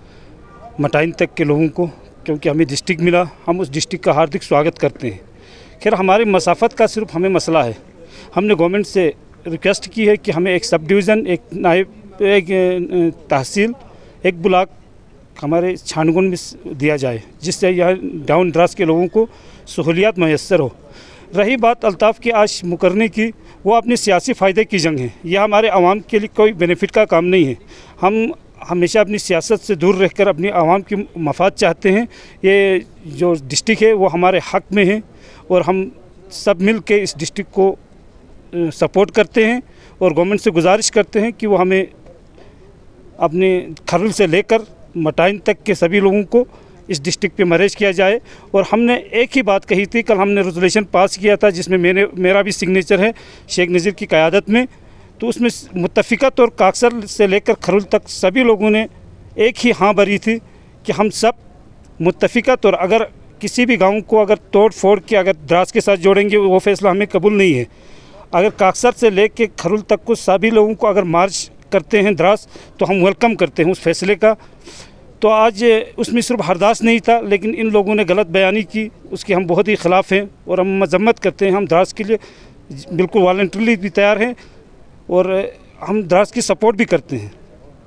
मटाइन तक के लोगों को, क्योंकि हमें डिस्ट्रिक्ट मिला। हम उस डिस्ट्रिक्ट का हार्दिक स्वागत करते हैं खैर हमारी मसाफत का सिर्फ हमें मसला है। हमने गवर्नमेंट से रिक्वेस्ट की है कि हमें एक सब डिवीज़न, एक नायब, एक तहसील, एक ब्लॉक हमारे छानगुन में दिया जाए, जिससे यहाँ डाउन द्रास के लोगों को सहूलियात मैसर हो। रही बात अल्ताफ़ की आज मुकरने की, वो अपने सियासी फ़ायदे की जंग है। यह हमारे आवाम के लिए कोई बेनिफिट का काम नहीं है। हम हमेशा अपनी सियासत से दूर रहकर अपनी आवाम की मफाद चाहते हैं। ये जो डिस्ट्रिक्ट है वो हमारे हक़ में है और हम सब मिल के इस डिस्ट्रिक्ट को सपोर्ट करते हैं और गवर्नमेंट से गुजारिश करते हैं कि वो हमें अपने खरुल से लेकर मटाइन तक के सभी लोगों को इस डिस्ट्रिक्ट पे मैनेज किया जाए। और हमने एक ही बात कही थी, कल हमने रेजोल्यूशन पास किया था जिसमें मेरे मेरा भी सिग्नेचर है शेख नज़ीर की क़यादत में। तो उसमें मुत्तफ़िक़त और काकसर से लेकर खरुल तक सभी लोगों ने एक ही हाँ भरी थी कि हम सब मुत्तफ़िक़त, और अगर किसी भी गाँव को अगर तोड़ फोड़ के अगर द्रास के साथ जोड़ेंगे वो फ़ैसला हमें कबूल नहीं है। अगर काकसर से लेकर खरुल तक को सभी लोगों को अगर मार्च करते हैं द्रास तो हम वेलकम करते हैं उस फैसले का। तो आज उसमें सिर्फ हरदास नहीं था, लेकिन इन लोगों ने गलत बयानी की, उसके हम बहुत ही ख़िलाफ़ हैं और हम मजम्मत करते हैं। हम द्रास के लिए बिल्कुल वॉलंटरली भी तैयार हैं और हम द्रास की सपोर्ट भी करते हैं।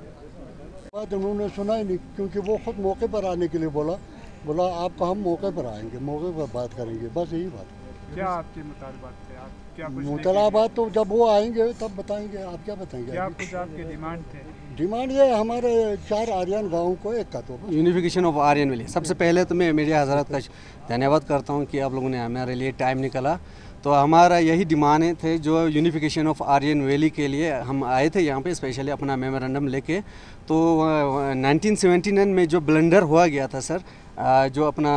बात उन्होंने सुना ही नहीं, क्योंकि वो खुद मौके पर आने के लिए बोला बोला आपको हम मौके पर आएंगे, मौके पर बात करेंगे, बस यही बात। क्या आपके मुतालबात थे? आप क्या कुछ मुतालबात तो जब वो आएंगे तब बताएंगे। आप क्या बताएंगे? क्या कुछ आपके डिमांड थे? डिमांड ये हमारे चार आर्यन गाँव को एक का तो यूनिफिकेशन ऑफ आर्यन वैली। सबसे पहले तो मैं मीडिया हजरात का धन्यवाद करता हूँ कि आप लोगों ने हमारे लिए टाइम निकाला। तो हमारा यही डिमांड थे जो यूनिफिकेशन ऑफ आर्यन वैली के लिए हम आए थे यहाँ पे स्पेशली अपना मेमोरेंडम लेके। तो नाइनटीन सेवेंटी नाइन में जो ब्लंडर हुआ गया था सर, जो अपना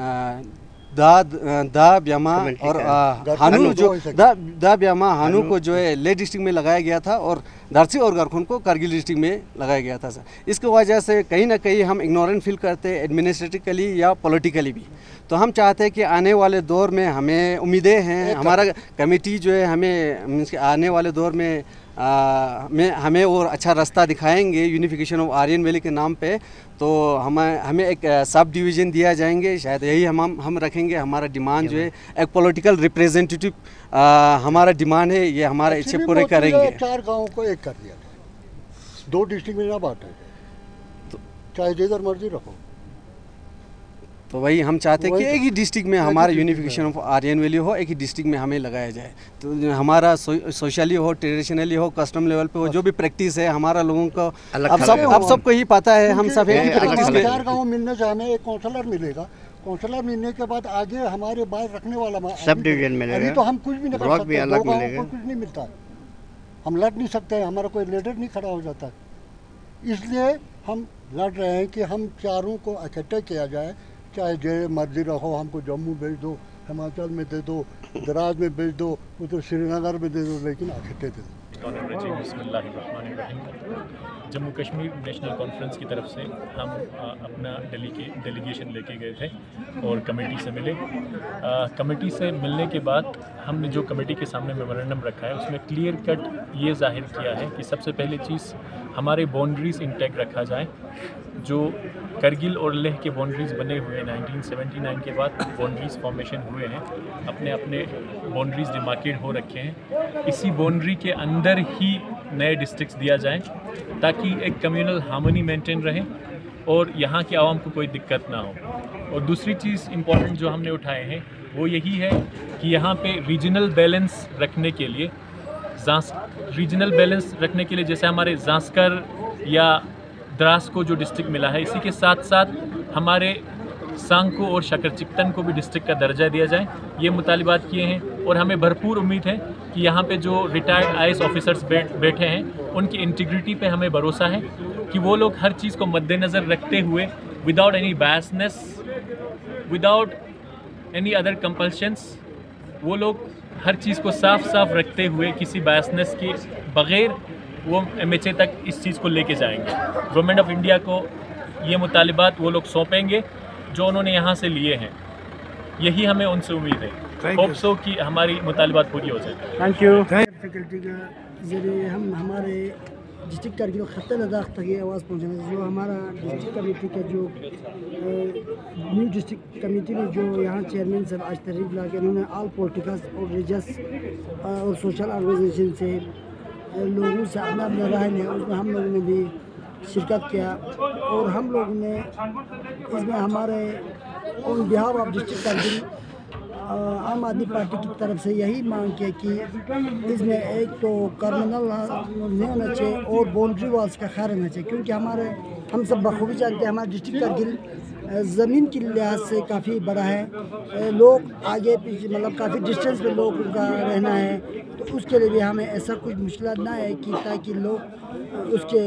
दा दा ब्यामा और हानू जो दा दा ब्यामा हानू को जो है ले डिस्ट्रिक्ट में लगाया गया था और दारसी और गारखुन को कारगिल डिस्ट्रिक्ट में लगाया गया था सर। इसकी वजह से कहीं ना कहीं हम इग्नोरेंट फील करते हैं एडमिनिस्ट्रेटिवली या पॉलिटिकली भी। तो हम चाहते हैं कि आने वाले दौर में हमें उम्मीदें हैं, हमारा कमेटी जो है हमें आने वाले दौर में आ, में हमें और अच्छा रास्ता दिखाएंगे यूनिफिकेशन ऑफ आर्यन वैली के नाम पे। तो हमें हमें एक सब डिवीज़न दिया जाएंगे, शायद यही हम हम हम रखेंगे। हमारा डिमांड जो है एक पॉलिटिकल रिप्रेजेंटेटिव हमारा डिमांड है, ये हमारे इच्छे पूरे करेंगे। चार गाँव को एक कर दिया, दो डिस्ट्रिक्ट में ना बांटे, तो चाहे जिधर मर्जी रखो। तो वही हम चाहते हैं कि एक ही डिस्ट्रिक्ट में हमारा यूनिफिकेशन ऑफ आर्यन वैली हो, एक ही डिस्ट्रिक्ट में हमें लगाया जाए। तो हमारा सो, सोशली हो, ट्रेडिशनली हो, कस्टम लेवल पे हो, जो भी प्रैक्टिस है हमारा लोगों को अब सब अब सबको ही पता है। हम सब एक ही प्रैक्टिस के चार गाँव मिलने से हमें एक काउंसलर मिलेगा, काउंसलर मिलने के बाद आगे हमारे बात रखने वाला सब डिवीजन मिलेगा। अभी तो हम कुछ भी नहीं कर सकते, दो गाँव को कुछ नहीं मिलता, हम लड़ नहीं सकते, हमारा कोई लीडर नहीं खड़ा हो जाता। इसलिए हम लड़ रहे हैं कि हम चारों को इकट्ठा किया जाए, चाहे जो मर्जी रखो, हमको जम्मू भेज दो, हिमाचल में दे दो, दराज में भेज दो, उधर श्रीनगर में दे दो, लेकिन इकट्ठे दे दो। जम्मू कश्मीर नेशनल कॉन्फ्रेंस की तरफ से हम आ, अपना डेलीगे डेलीगेशन लेके गए थे और कमेटी से मिले। आ, कमेटी से मिलने के बाद हमने जो कमेटी के सामने मेमोरेंडम रखा है उसमें क्लियर कट ये जाहिर किया है कि सबसे पहली चीज़ हमारे बाउंड्रीज़ इंटैक्ट रखा जाए। जो करगिल और लेह के बाउंड्रीज़ बने हुए हैं नाइनटीन सेवेंटी नाइन के बाद बाउंड्रीज़ फॉर्मेशन हुए हैं, अपने अपने बाउंड्रीज़ डिमार्केट हो रखे हैं। इसी बाउंड्री के अंदर ही नए डिस्ट्रिक्ट्स दिया जाए ताकि एक कम्युनल हार्मनी मेंटेन रहे और यहाँ के आवाम को कोई दिक्कत ना हो। और दूसरी चीज़ इम्पॉर्टेंट जो हमने उठाए हैं वो यही है कि यहाँ पे रीजनल बैलेंस रखने के लिए रीजनल बैलेंस रखने के लिए जैसे हमारे जांस्कर या द्रास को जो डिस्ट्रिक्ट मिला है, इसी के साथ साथ हमारे सांको और शकरचिक्तन को भी डिस्ट्रिक्ट का दर्जा दिया जाए। ये मुतालिबात किए हैं और हमें भरपूर उम्मीद है कि यहाँ पे जो retired I A S officers बैठ बैठे हैं उनकी इंटीग्रिटी पे हमें भरोसा है कि वो लोग हर चीज़ को मद्देनज़र रखते हुए without any biasness, without any other compulsions, वो लोग हर चीज़ को साफ साफ रखते हुए किसी बायसनेस के बग़ैर वो एम एच ए तक इस चीज़ को लेके जाएंगे। गवर्नमेंट ऑफ इंडिया को ये मुतालिबात वो लोग सौंपेंगे जो उन्होंने यहाँ से लिए हैं। यही हमें उनसे उम्मीद है। होप सो कि हमारी मुतालिबात पूरी हो जाए। Thank you. फैकल्टी के जरिए हम हमारे डिस्ट्रिक्ट कारगिल खत्त लद्दाख तक ये आवाज़ पहुँचाना जो हमारा डिस्ट्रिक्ट कमेटी का जो न्यू डिस्ट्रिक्ट कमेटी में जो यहाँ चेयरमैन साहब आज तशरीफ ला के उन्होंने ऑल पॉलिटिकल्स और रिलीजियस और सोशल ऑर्गेनाइजेशन से लोगों से अपना अपना राय लिया, उसमें हम लोगों ने भी शिरकत किया और हम लोगों ने इसमें हमारे on behalf of district Kargil Aam Aadmi party की तरफ से यही मांग किया कि इसमें एक तो कर्मिनल नहीं होना चाहिए और बाउंड्री वाल्स का ख्याल रखना चाहिए, क्योंकि हमारे हम सब बखूबी जानते हैं हमारा डिस्ट्रिक्ट कारगिल ज़मीन के लिहाज से काफ़ी बड़ा है, लोग आगे पीछे मतलब काफ़ी डिस्टेंस पे लोग का रहना है, तो उसके लिए भी हमें ऐसा कुछ मुश्किल ना है कि ताकि लोग उसके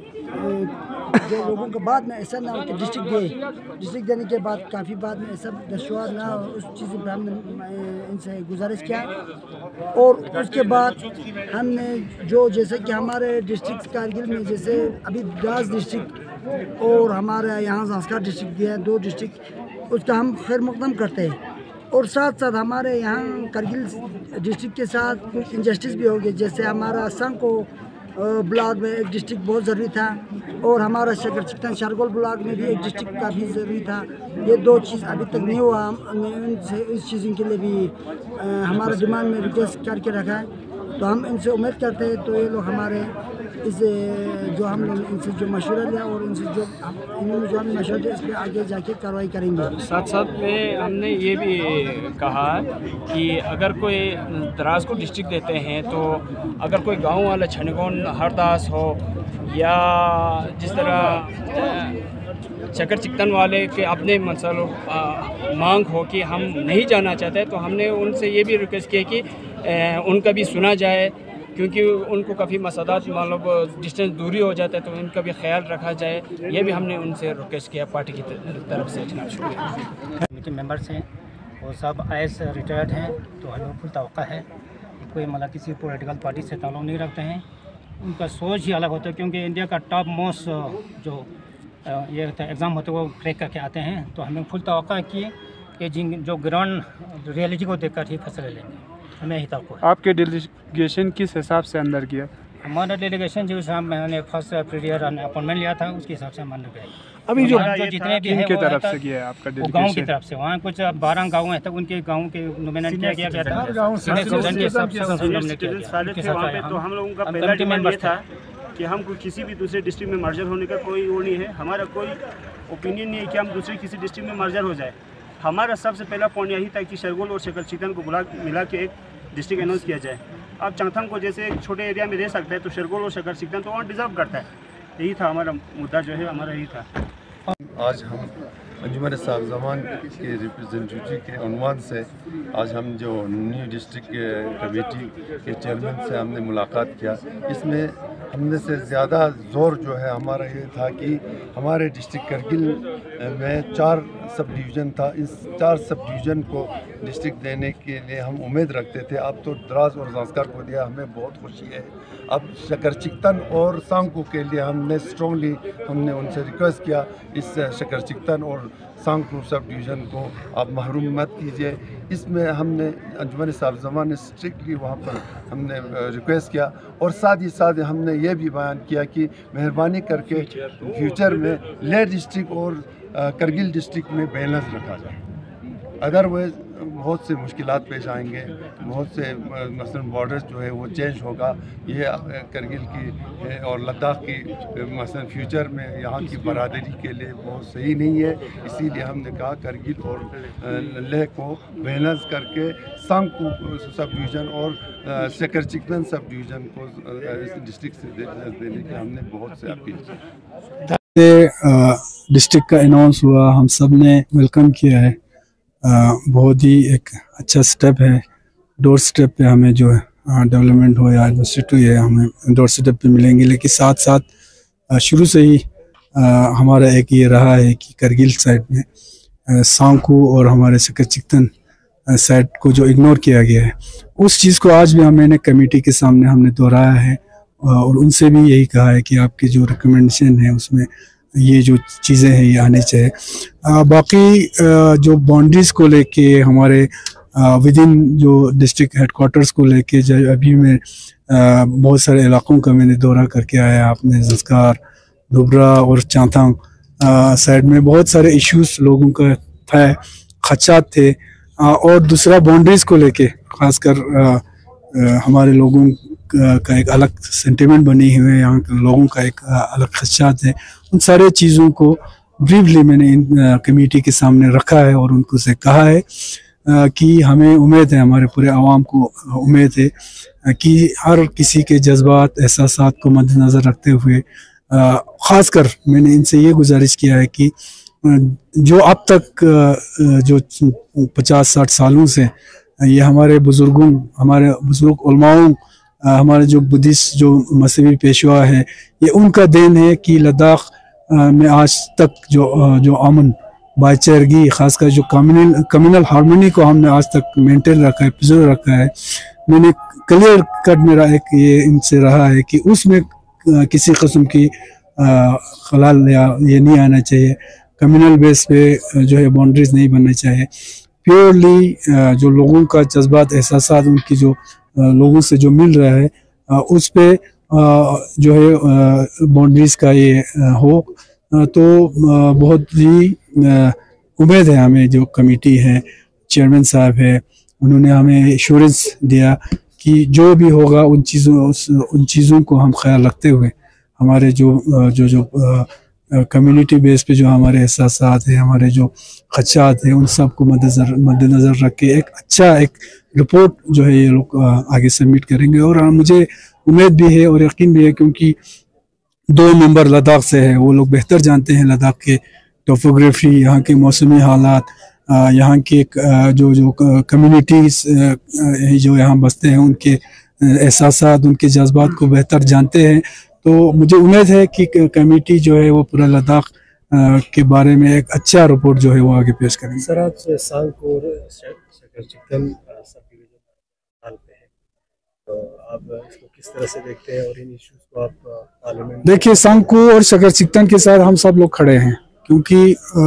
जो लोगों के बाद में ऐसा ना हो कि डिस्ट्रिक्ट दे डिस्ट्रिक्ट देने के बाद काफ़ी बाद में ऐसा दुश्वार ना हो, उस चीज़ पर हमने इनसे गुजारिश किया। और उसके बाद हमने जो जैसे कि हमारे डिस्ट्रिक्ट कारगिल में जैसे अभी द्रास डिस्ट्रिक्ट और हमारे यहाँ ज़ास्कर डिस्ट्रिक्ट दिया है दो डिस्ट्रिक्ट, उसका हम खैर मुकदम करते हैं और साथ साथ हमारे यहाँ कारगिल डिस्ट्रिक्ट के साथ कुछ इंजस्टिस भी हो गए, जैसे हमारा संको ब्लॉक में एक डिस्ट्रिक्ट बहुत ज़रूरी था और हमारा शकर चिकन शारगोल ब्लॉक में भी एक डिस्ट्रिक्ट काफ़ी ज़रूरी था। ये दो चीज़ अभी तक नहीं हुआ, हमने इनसे इस चीज़ के लिए भी आ, हमारा डिमांड में रिक्वेस्ट करके रखा है, तो हम इनसे उम्मीद करते हैं तो ये लोग हमारे इस जो हम लोग इनसे जो मशवरा लिया और इनसे जो इन्होंने जो हमें मशवरा दिया इस पर आगे जाके कार्रवाई करेंगे। साथ साथ में हमने ये भी कहा कि अगर कोई द्रास को डिस्ट्रिक्ट देते हैं तो अगर कोई गांव वाला छनगोन हरदास हो या जिस तरह चकर चिकन वाले के अपने मसलों मांग हो कि हम नहीं जाना चाहते, तो हमने उनसे ये भी रिक्वेस्ट किया कि ए, उनका भी सुना जाए, क्योंकि उनको काफ़ी मसलात मतलब डिस्टेंस दूरी हो जाता है तो उनका भी ख्याल रखा जाए, ये भी हमने उनसे रिक्वेस्ट किया पार्टी की तरफ से। जनाब शुक्रिया। कमेटी मेंबर्स हैं वो सब आई एस रिटायर्ड हैं, तो हमें फुल तवक्का है कि कोई मतलब किसी पॉलिटिकल पार्टी से ताल्लुक़ नहीं रखते हैं, उनका सोच ही अलग होता है, क्योंकि इंडिया का टॉप मोस्ट जो ये एग्ज़ाम होते हैं वो क्रैक करके आते हैं, तो हमें फुल तवक्का है कि जिन जो ग्राउंड रियलिटी को देखकर ही फैसले लेंगे, हमें ही तवक्को है। आपके डेलीगेशन किस हिसाब से अंदर किया? हमारा डेलीगेशन जो हिसाब मैंने फर्स्ट पीरियड अपॉइंटमेंट लिया था उसके हिसाब से हम अंदर गए। अभी जो जो जितने भी हैं की तरफ से किया है आपका वो गांव की तरफ से, वहाँ कुछ बारह गाँव हैं तक उनके गाँव के नॉमिनेट किया गया था, तो हम लोगों का पहला डिमांड ये था कि हम किसी भी दूसरे डिस्ट्रिक्ट में मर्जर होने का कोई वो नहीं है, हमारा कोई ओपिनियन नहीं है कि हम दूसरे किसी डिस्ट्रिक्ट में मर्जर हो जाए। हमारा सबसे पहला पॉइंट यही था कि शरगोल और शकर चिकन को बुला मिला के एक डिस्ट्रिक्ट अनाउंस किया जाए। अब चांगथांग को जैसे एक छोटे एरिया में रह सकता है तो शरगोल और शकर चिकन तो वहाँ डिज़र्व करता है, यही था हमारा मुद्दा जो है हमारा यही था। आज हम अंजुमन साहब के रिप्रेजेंटेटिव के उन्वान से आज हम जो न्यू डिस्ट्रिक्ट कमेटी के चेयरमैन से हमने मुलाकात किया, इसमें हमने से ज़्यादा ज़ोर जो है हमारा ये था कि हमारे डिस्ट्रिक्ट करगिल में चार सब डिवीज़न था, इस चार सब डिवीज़न को डिस्ट्रिक्ट देने के लिए हम उम्मीद रखते थे। अब तो द्रास और ज़ास्कर को दिया, हमें बहुत खुशी है। अब शकर चिकन और सांको के लिए हमने स्ट्रॉन्गली हमने उनसे रिक्वेस्ट किया इस शकर चिकन और सांको सब डिवीज़न को आप महरूम मत कीजिए। इसमें हमने अंजुमन साहब जमान ने स्ट्रिक्टली वहाँ पर हमने रिक्वेस्ट किया और साथ ही साथ हमने ये भी बयान किया कि मेहरबानी करके फ्यूचर में लेह डिस्ट्रिक्ट और करगिल डिस्ट्रिक्ट में बैलेंस रखा जाए, अदरवाइज़ बहुत से मुश्किलात पेश आएंगे, बहुत से मसलन बॉर्डर्स जो है वो चेंज होगा। ये करगिल की और लद्दाख की मसलन फ्यूचर में यहाँ की बरादरी के लिए बहुत सही नहीं है, इसीलिए हमने कहा करगिल और लेह को बैलेंस करके सांगकू सब डिवीज़न और शकर चिकन सब डिवीज़न को डिस्ट्रिक्ट से देने की हमने बहुत से अपील की। डिस्ट्रिक्ट का अनाउंस हुआ, हम सब ने वेलकम किया है, बहुत ही एक अच्छा स्टेप है। डोर स्टेप पे हमें जो है डेवलपमेंट हो या यूनिवर्सिटी है हमें डोर स्टेप पे मिलेंगे, लेकिन साथ साथ शुरू से ही आ, हमारा एक ये रहा है कि करगिल साइड में सांकू और हमारे शकर चिकन साइड को जो इग्नोर किया गया है, उस चीज़ को आज भी हमने कमेटी के सामने हमने दोहराया है और उनसे भी यही कहा है कि आपकी जो रिकमेंडेशन है उसमें ये जो चीज़ें हैं ये आनी चाहिए। आ, बाकी आ, जो बाउंड्रीज़ को लेके हमारे विद इन जो डिस्ट्रिक्ट हेडक्वार्टर्स को लेके जो अभी में बहुत सारे इलाकों का मैंने दौरा करके आया। आपने ज़स्कार, दुबरा और चांथांग साइड में बहुत सारे इश्यूज लोगों का था, खदशात थे। आ, और दूसरा बाउंड्रीज़ को लेके ख़ासकर हमारे लोगों का एक अलग सेंटिमेंट बनी हुई है, यहाँ के लोगों का एक अलग खदशात है। उन सारे चीज़ों को ब्रीफली मैंने इन कमेटी के सामने रखा है और उनको से कहा है कि हमें उम्मीद है, हमारे पूरे आवाम को उम्मीद है कि हर किसी के जज्बात, एहसासात को मद्देनज़र रखते हुए ख़ासकर मैंने इनसे ये गुजारिश किया है कि जो अब तक जो पचास साठ सालों से ये हमारे बुज़ुर्गों, हमारे बुज़ुर्ग उलमाओं, हमारे जो बुद्धिस्ट जो मजहबी पेशवा है, ये उनका देन है कि लद्दाख में आज तक जो जो अमन, भाईचारगी, खासकर जो कम्युनल कम्युनल हार्मनी को हमने आज तक मेंटेन रखा है, प्रिजर्व रखा है। मैंने क्लियर कट मेरा एक ये इनसे रहा है कि उसमें किसी किस्म की खलाल या ये नहीं आना चाहिए, कम्युनल बेस पे जो है बाउंड्रीज नहीं बनना चाहिए। प्योरली जो लोगों का जज्बात, एहसासात, उनकी जो लोगों से जो मिल रहा है उस पे जो है बाउंड्रीज का ये हो तो बहुत ही उम्मीद है हमें। जो कमेटी है, चेयरमैन साहब है, उन्होंने हमें एश्योरेंस दिया कि जो भी होगा उन चीज़ों उन चीज़ों को हम ख्याल रखते हुए हमारे जो जो जो कम्युनिटी बेस पे जो हमारे एहसासात है, हमारे जो खदशात हैं, उन सब को मद्देनज़र मद्देनज़र रख के एक अच्छा एक रिपोर्ट जो है ये लोग आगे सबमिट करेंगे। और मुझे उम्मीद भी है और यकीन भी है क्योंकि दो मेंबर लद्दाख से है, वो लोग बेहतर जानते हैं लद्दाख के टोपोग्राफी, यहाँ के मौसमी हालात, यहाँ के जो जो कम्युनिटीज़ जो यहाँ बसते हैं, उनके एहसासात, उनके जज्बात को बेहतर जानते हैं। तो मुझे उम्मीद है कि कमेटी जो है वो पूरा लद्दाख के बारे में एक अच्छा रिपोर्ट जो है वो आगे पेश करेंगे। सर, आप सांगकोर सकरचिकन सब डिवीजन हाल पे है, तो आप इसको किस तरह से देखते हैं और इन इश्यूज को आप पार्लियामेंट? देखिए, सांगकोर और सकरचिकन के साथ हम सब लोग खड़े हैं क्योंकि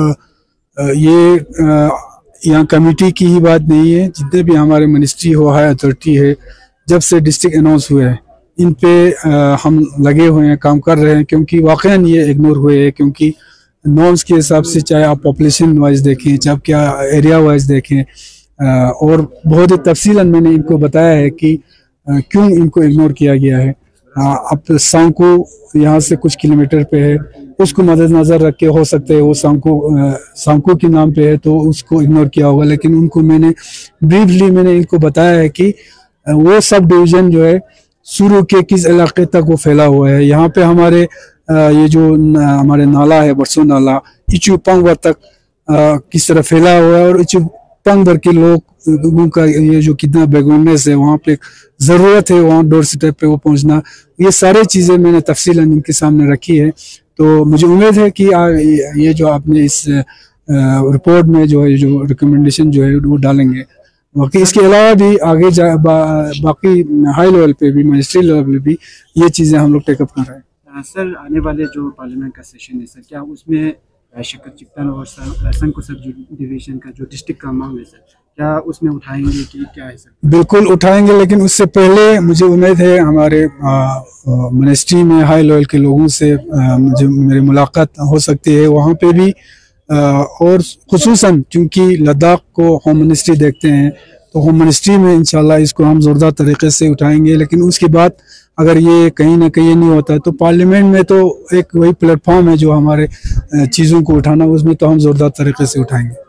ये यहाँ कमेटी की ही बात नहीं है। जितने भी हमारे मिनिस्ट्री हो, हाई अथॉरिटी है, जब से डिस्ट्रिक्ट अनाउंस हुए हैं इन पे आ, हम लगे हुए हैं, काम कर रहे हैं क्योंकि वाकईन ये इग्नोर हुए हैं। क्योंकि नॉर्म्स के हिसाब से चाहे आप पॉपुलेशन वाइज देखें, चाहे क्या एरिया वाइज देखें, आ, और बहुत ही तफसीलन मैंने इनको बताया है कि आ, क्यों इनको इग्नोर किया गया है। आ, अब सांको यहाँ से कुछ किलोमीटर पे है, उसको मद्देनज़र रख के हो सकता है वो सांको सांको के नाम पे है तो उसको इग्नोर किया होगा। लेकिन उनको मैंने ब्रीफली मैंने इनको बताया है कि वो सब डिवीज़न जो है शुरू के किस इलाके तक वो फैला हुआ है। यहाँ पे हमारे आ, ये जो न, हमारे नाला है, बरसो नाला, इचू पंगवर तक आ, किस तरह फैला हुआ है और इचू पंगवर के लोगों का ये जो कितना बैकग्राउंडनेस है, वहाँ पे ज़रूरत है वहाँ डोर स्टेप पे वो पहुँचना, ये सारी चीज़ें मैंने तफसीलन इनके सामने रखी है। तो मुझे उम्मीद है कि आ, ये जो आपने इस रिपोर्ट में जो है जो रिकमेंडेशन जो है वो डालेंगे। बाकी इसके अलावा भी आगे जा बा, बाकी हाई लेवल पे भी, मिनिस्ट्री लेवल पे भी ये चीज़ें हम लोग टेकअप कर रहे हैं। सर, आने वाले जो पार्लियामेंट का सेशन है सर, क्या उसमें सकरचिकन और सांको सब डिवीजन का जो डिस्ट्रिक्ट का मांग है सर, क्या उसमें उठाएंगे कि क्या है सर? बिल्कुल उठाएंगे, लेकिन उससे पहले मुझे उम्मीद है हमारे मिनिस्ट्री में हाई लेवल के लोगों से मुझे मेरी मुलाकात हो सकती है वहाँ पे भी। और खुसूसन क्योंकि लद्दाख को होम मिनिस्ट्री देखते हैं तो होम मिनिस्ट्री में इंशाल्लाह इसको हम ज़ोरदार तरीके से उठाएंगे। लेकिन उसके बाद अगर ये कहीं ना कहीं नहीं होता है तो पार्लियामेंट में तो एक वही प्लेटफॉर्म है जो हमारे चीज़ों को उठाना, उसमें तो हम ज़ोरदार तरीके से उठाएंगे।